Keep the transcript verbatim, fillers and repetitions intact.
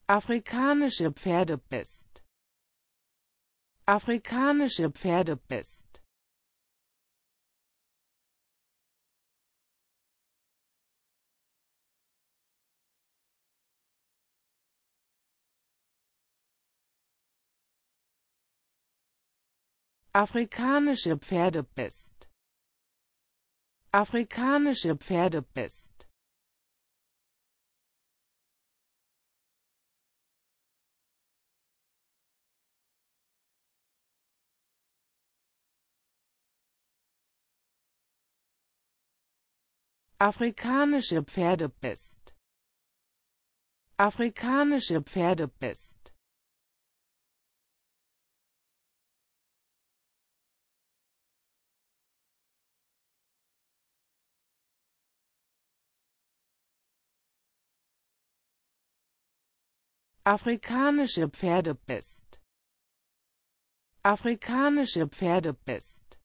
Afrikanische Pferdepest. Afrikanische Pferdepest. Afrikanische Pferdepest. Afrikanische Pferdepest. Afrikanische Pferdepest. Afrikanische Pferdepest. Afrikanische Pferdepest. Afrikanische Pferdepest.